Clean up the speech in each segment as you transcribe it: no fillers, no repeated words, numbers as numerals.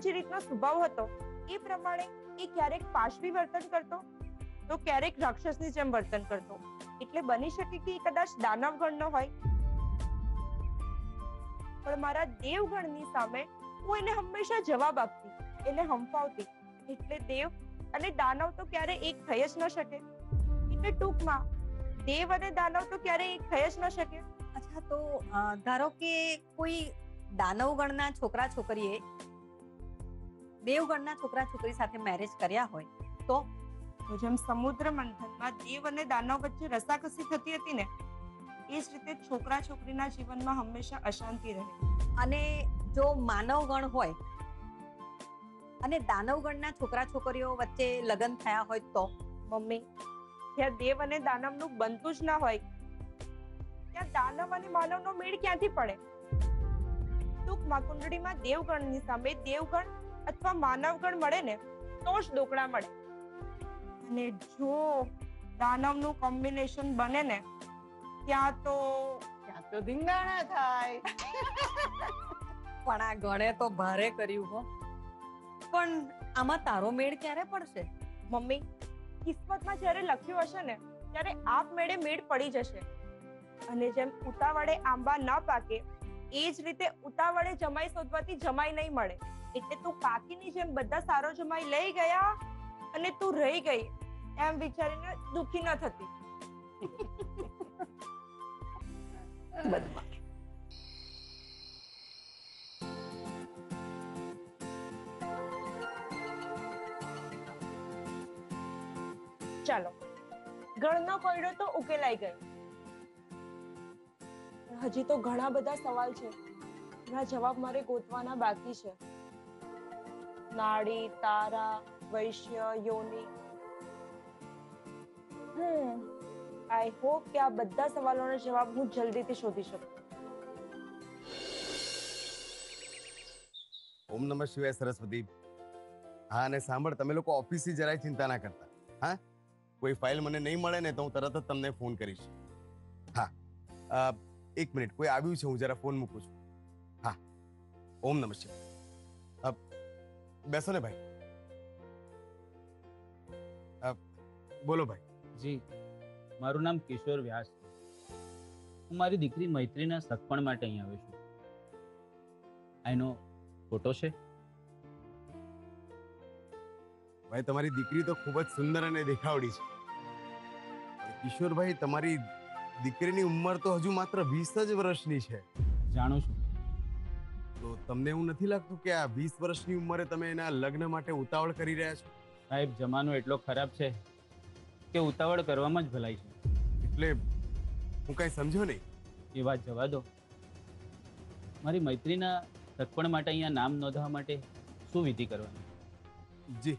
જે રીતનો સ્વભાવ હતો એ પ્રમાણે એ ક્યારેક પાશવી વર્તન કરતો તો ક્યારેક રાક્ષસની જેમ વર્તન કરતો. એટલે બની શકે કે એ કદાચ દાનવ ગણનો હોય, પણ મારા દેવગણની સામે હું એને હંમેશા જવાબ આપતી, એને હંફાવતી. એટલે દેવ અને દાનવ તો ક્યારે એક થઈ જ ન શકે. એટલે ટૂંકમાં દેવ અને દાનવ તો ક્યારે એક થઈ જ ન શકે. અચ્છા, તો ધારો કે કોઈ દાનવ ગણના છોકરા છોકરીએ દેવગણના છોકરા છોકરી સાથે મેરેજ કર્યા હોય તો જેમ સમુદ્ર મંથનમાં દેવ અને દાનવ વચ્ચે રસાકસી થતી હતી ને, એ જ રીતે છોકરા છોકરીના જીવનમાં હંમેશા અશાંતિ રહે. અને જો માનવ ગણ હોય અને દાનવ ગણના છોકરા છોકરીઓ વચ્ચે લગ્ન થયા હોય તો મમ્મી, જ્યાં દેવ અને દાનવનું બનતું જ ના હોય ત્યાં દાનવ અને માનવનો મેળ ક્યાંથી પડે? ટૂંકમાં કુંડળીમાં દેવગણની સામે દેવગણ અથવા માનવગણ મળે ને તો જ દોકડા મળે. અને જો દાનવનું કોમ્બિનેશન બને ને ત્યાં તો ધીંગાણા થાય. પણ આ ગણે તો ભારે કર્યું હો. પણ આમાં તારો મેળ ક્યારે પડશે? મમ્મી, કિસ્મતમાં જ્યારે લખ્યું હશે ને ત્યારે આપમેળે મેળ પડી જશે. અને જેમ ઉતાવળે આંબા ન પાકે એ જ રીતે ઉતાવળે જમાઈ શોધવાથી જમાઈ નહીં મળે. એટલે તું કાકીની જેમ બધા સારો જમાઈ લઈ ગયા અને તું રહી ગઈ એમ વિચારીને દુખી ન થતી. ચાલો, ગણનો કોયડો તો ઉકેલાઈ ગયો. હજી તો ઘણા બધા સવાલ છે, એના જવાબ મારે ગોતવાના બાકી છે. નાડી, તારા, વૈશ્ય, યોની. આઈ હોપ કે આ બધા સવાલોનો જવાબ હું જલ્દીથી શોધી શકું. ઓમ નમઃ શિવાય. સરસ્વતી. હા, અને સાંભળ, તમે લોકો ઓફિસથી જરાય ચિંતા ના કરતા. હા, કોઈ ફાઇલ મને નહીં મળે ને તો હું તરત જ તમને ફોન કરીશ. હા, એક મિનિટ, કોઈ આવ્યું છે, હું જરા ફોન મૂકું છું. હા, ઓમ નમઃ શિવાય. બેસો ને ભાઈ. બોલો ભાઈ. જી, મારું નામ કિશોર વ્યાસ છે. હું મારી દીકરી મૈત્રીના સગપણ માટે અહીં આવ્યો છું. એનો ફોટો છે. ભાઈ, તમારી દીકરી તો ખૂબ જ સુંદર અને દેખાવડી છે. કિશોરભાઈ, તમારી દીકરીની ઉંમર તો હજુ માત્ર 20 જ વર્ષની છે. જાણું છું. તો તમને એવું નથી લાગતું કે આ 20 વર્ષની ઉંમરે તમે એના લગ્ન માટે ઉતાવળ કરી રહ્યા છો? સાહેબ, જમાનો એટલો ખરાબ છે કે ઉતાવળ કરવામાં જ ભલાઈ છે. એટલે હું કઈ સમજો નહીં. એ વાત જવા દો. મારી મૈત્રીના સગપણ માટે અહીંયા નામ નોંધવા માટે શું વિધિ કરવાની? જી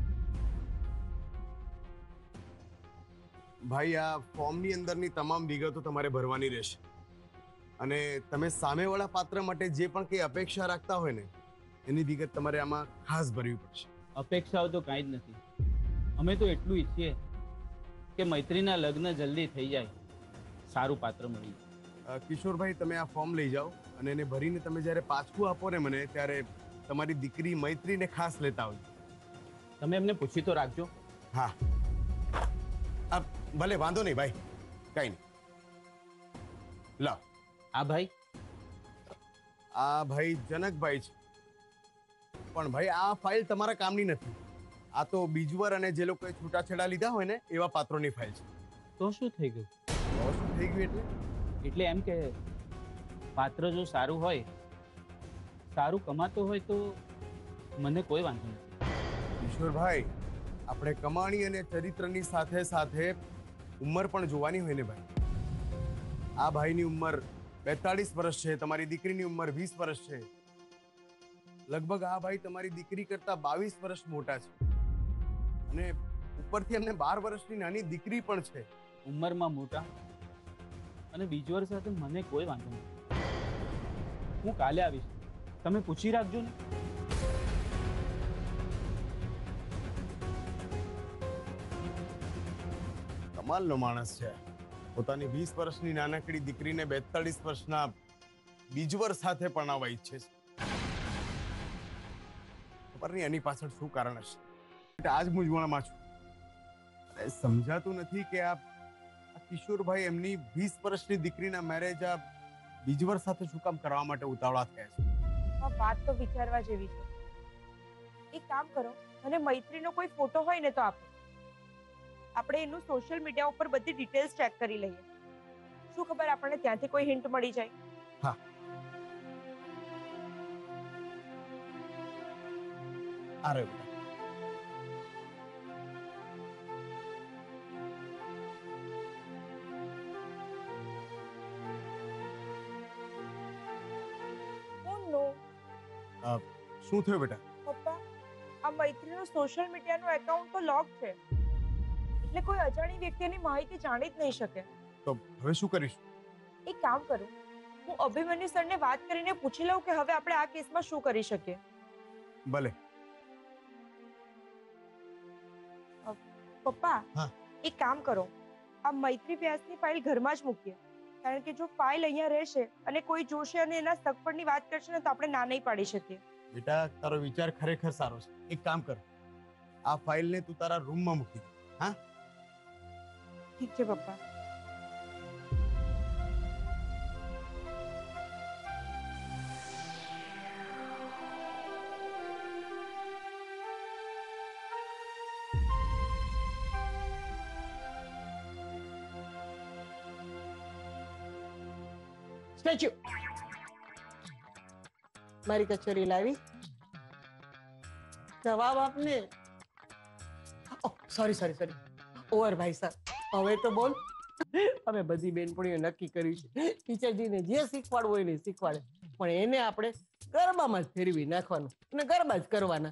ભાઈ, આ ફોર્મની અંદરની તમામ વિગતો તમારે ભરવાની રહેશે. અને તમે સામેવાળા પાત્ર માટે જે પણ કંઈ અપેક્ષા રાખતા હોય ને એની વિગત તમારે આમાં ખાસ ભરવી પડશે. અપેક્ષાઓ તો કાંઈ જ નથી. અમે તો એટલું ઈચ્છીએ કે મૈત્રીના લગ્ન જલ્દી થઈ જાય, સારું પાત્ર મળી જાય. કિશોરભાઈ, તમે આ ફોર્મ લઈ જાઓ અને એને ભરીને તમે જ્યારે પાછું આપો ને મને, ત્યારે તમારી દીકરી મૈત્રીને ખાસ લેતા આવજો. તમે એમને પૂછી તો રાખજો. હા, ભલે, વાંધો નહીં ભાઈ, કઈ નહીં. લાવ. આ ભાઈ જનકભાઈ છે. પણ ભાઈ, આ ફાઇલ તમારા કામની નથી. આ તો બીજવર અને જે લોકોએ છૂટાછેડા લીધા હોય ને એવા પાત્રોની ફાઇલ છે. તો શું થઈ ગયું? શું થઈ ગયું એટલે એમ કે પાત્ર જો સારું હોય, સારું કમાતો હોય તો મને કોઈ વાંધો નથી. કિશોરભાઈ, આપણે કમાણી અને ચરિત્રની સાથે સાથે ઉંમર પણ જોવાની હોય ને ભાઈ. આ ભાઈની ઉંમર 42 વર્ષ છે, તમારી દીકરીની ઉંમર 20 વર્ષ છે. લગભગ આ ભાઈ તમારી દીકરી કરતા 22 વર્ષ મોટા છે. અને ઉપરથી એમને 12 વર્ષની નાની દીકરી પણ છે. ઉંમરમાં મોટા અને બીજવર સાથે મને કોઈ વાંધો નથી. હું કાલે આવીશ, તમે પૂછી રાખજો ને. કમાલનો માણસ છે. પોતાની 20 વર્ષની નાનકડી દીકરીને 42 વર્ષના બીજવર સાથે પરણાવવા ઈચ્છે છે. ખબર નહીં એની પાછળ શું કારણ હશે. આ જ મૂંઝવણમાં છું. અરે સમજાતું નથી કે આ કિશોરભાઈ એમની 20 વર્ષની દીકરીના મેરેજ આ બીજવર સાથે શું કામ કરવા માટે ઉતાવળા થયા છે. આ વાત તો વિચારવા જેવી છે. એક કામ કરો, અને મૈત્રીનો કોઈ ફોટો હોય ને તો આપો. આપણે એનું સોશિયલ મીડિયા ઉપર બધી ડિટેલ્સ ચેક કરી લઈએ. શું ખબર આપણને ત્યાંથી કોઈ હિન્ટ મળી જાય. હા. આ રહ્યો બેટા. શું થયું બેટા? પપ્પા, આ મૈત્રીનું સોશિયલ મીડિયાનું એકાઉન્ટ તો લોક છે, એટલે કોઈ અજાણી વ્યક્તિ એની માહિતી જાણી જ નહીં શકે. તો હવે શું કરીશું? એક કામ કરું, હું અભિમન્યુ સરને વાત કરીને પૂછી લઉં કે હવે આપણે આ કેસમાં શું કરી શકીએ. ભલે. પપ્પા, હા. એક કામ કરો, આ મૈત્રી વ્યાસની ફાઇલ ઘરમાં જ મૂકીએ, કારણ કે જો ફાઇલ અહીંયા રહેશે અને કોઈ જોશે અને એના સગપણની વાત કરશે ને તો આપણે ના નહીં પાડી શકીએ. બેટા, તારો વિચાર ખરેખર સારો છે. એક કામ કર, આ ફાઇલને તું તારા રૂમમાં મૂકી દે. હા, ઠીક છે પપ્પા. સ્ટેચ્યુ મારી કચેરી લાવી. જવાબ આપને. સોરી સોરી સોરી ઓવર ભાઈ સર. હવે તો બોલ. અમે બધી બેનપણીઓ નક્કી કર્યું છે ટીચરજીને જે શીખવાડવું હોય ને શીખવાડે, પણ એને આપણે ગરબામાં જ ફેરવી નાખવાનું અને ગરબા જ કરવાના.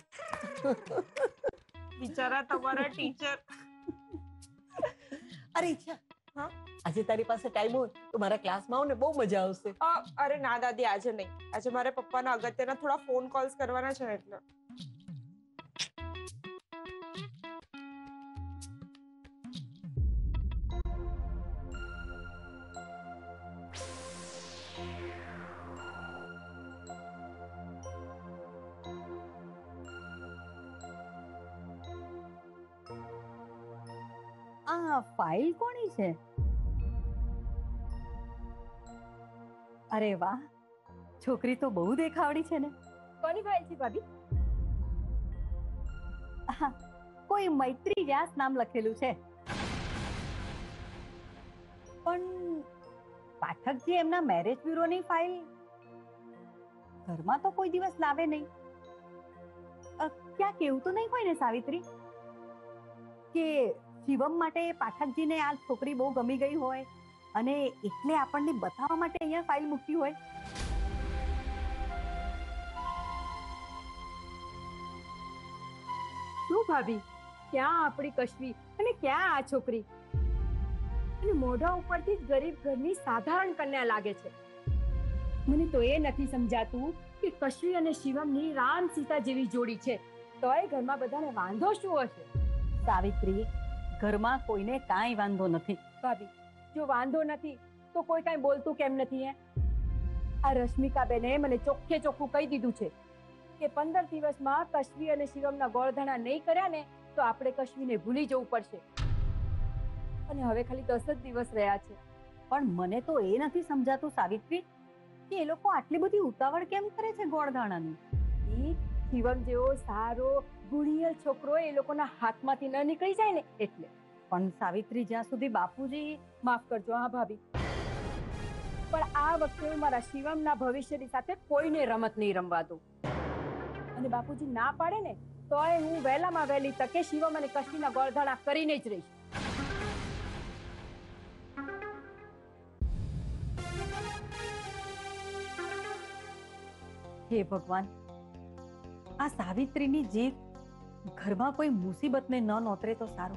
બિચારા તમારા ટીચર. અરે ઈચ્છા, હા? આજે તારી પાસે ટાઈમ હોય તો મારા ક્લાસમાં આવ ને, બહુ મજા આવશે. અરે ના દાદી, આજે નહીં. આજે મારે પપ્પાના અગત્યના થોડા ફોન કોલ્સ કરવાના છે એટલે. આ ફાઇલ કોની છે? અરે વાહ, છોકરી તો બહુ દેખાવડી છે ને. કોની ફાઇલ છે ભાભી? આહા, કોઈ મૈત્રી વ્યાસ નામ લખેલું છે. પણ પાઠકજી એમના મેરેજ બ્યુરોની ફાઇલ ઘરમાં તો કોઈ દિવસ લાવે નહીં. ક્યાંક એવું તો નહીં હોય ને સાવિત્રી, કે શિવમ માટે પાઠકજીને આ છોકરી બહુ ગમી ગઈ હોય અને એટલે આપણને બતાવવા માટે અહીંયા ફાઇલ મૂકી હોય? શું ભાભી, ક્યાં આપણી કશ્વી અને ક્યાં આ છોકરી? અને મોઢા ઉપરથી જ ગરીબ ઘરની સાધારણ કન્યા લાગે છે. મને તો એ નથી સમજાતું કે કશ્વી અને શિવમની રામ સીતા જેવી જોડી છે, તોય ઘરમાં બધાને વાંધો શું હશે? સાવિત્રી, ઘરમાં કોઈને કાંઈ વાંધો નથી. ભાભી, જો વાંધો નથી તો કોઈ કાંઈ બોલતું કેમ નથી? આ રશ્મિકા બેને મને ચોખ્ખે ચોખ્ખું કહી દીધું છે કે 15 દિવસમાં કશ્વી અને શિવમના ગોળધાણા નહીં કર્યા ને તો આપણે કશ્વીને ભૂલી જવું પડશે. અને હવે ખાલી 10 જ દિવસ રહ્યા છે. પણ મને તો એ નથી સમજાતું સાવિત્રી કે એ લોકો આટલી બધી ઉતાવળ કેમ કરે છે ગોળધાણાની? ઈ શિવમ જેવો સારો ગુણિયલ છોકરો એ લોકોના હાથમાંથી ન નીકળી જાય ને એટલે. પણ સાવિત્રી, જ્યાં સુધી બાપુજી... માફ કરજો હા ભાભી, પણ આ વખતે હું મારા શિવમના ભવિષ્યની સાથે કોઈને રમત નહીં રમવા દઉં. અને બાપુજી ના પાડે ને તોય હું વહેલામાં વહેલી તકે શિવમ અને કશ્મીરના ગોળધાણા કરીને જ રહીશ. હે ભગવાન, આ સાવિત્રીની જીત ઘરમાં કોઈ મુસીબતને ન નોતરે તો સારું.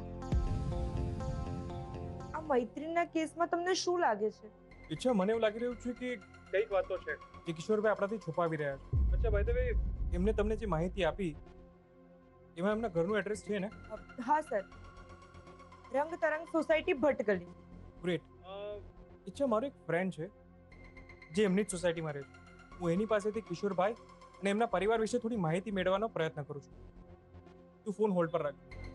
આ મૈત્રીના કેસમાં તમને શું લાગે છે? ઈચ્છા, મને એવું લાગી રહ્યું છે કે કઈક વાતો છે જે કિશોરભાઈ આપણાથી છુપાવી રહ્યા છે. અચ્છા બાય ધ વે, એમને તમને જે માહિતી આપી એમાં એમના ઘરનું એડ્રેસ છે ને? હા સર, રંગ તરંગ સોસાયટી ભટગલી. ગ્રેટ. ઈચ્છા, મારો એક ફ્રેન્ડ છે જે એમની જ સોસાયટીમાં રહે છે. હું એની પાસેથી કિશોરભાઈ અને એમના પરિવાર વિશે થોડી માહિતી મેળવવાનો પ્રયત્ન કરું છું. તું ફોન હોલ્ડ પર રાખ.